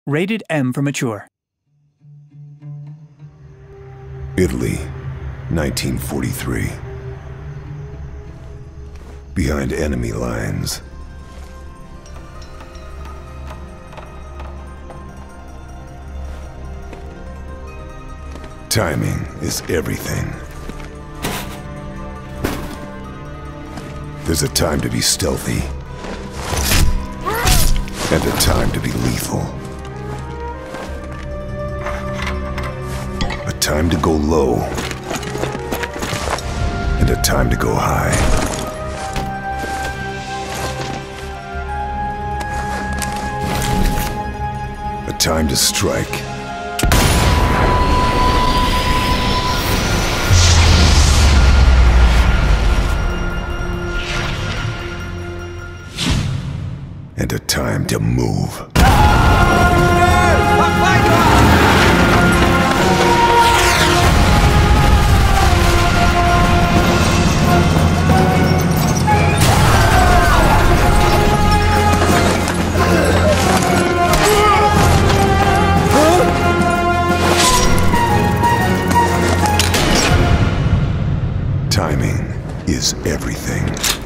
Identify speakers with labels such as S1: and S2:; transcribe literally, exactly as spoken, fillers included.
S1: Rated M for mature.
S2: Italy, nineteen forty-three. Behind enemy lines. Timing is everything. There's a time to be stealthy, and a time to be lethal. A time to go low, and a time to go high. A time to strike, and a time to move. Timing is everything.